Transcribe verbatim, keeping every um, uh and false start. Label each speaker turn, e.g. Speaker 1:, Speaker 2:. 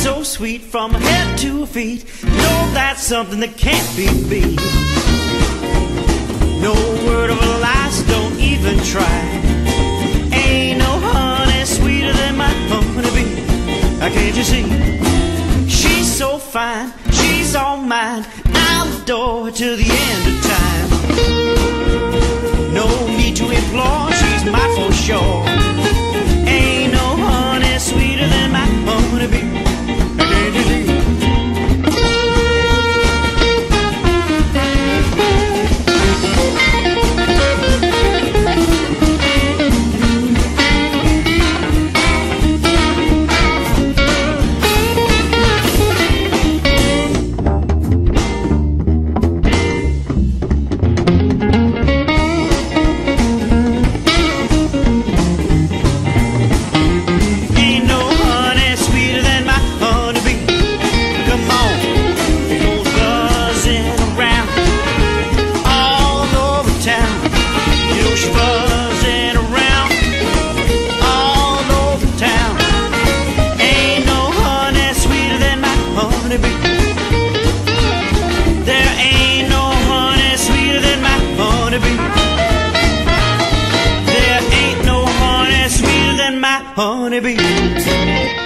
Speaker 1: so sweet from her head to her feet. No, that's something that can't be beat. No word of a lie, so don't even try. Ain't no honey sweeter than my honeybee. How can't you see? She's so fine, she's all mine. I'll adore her till the end of time. No need to implore, she's mine for sure. Ain't no honey sweeter than my honeybee. How can't you see? There ain't no honey sweeter than my honeybee. There ain't no honey sweeter than my honeybee.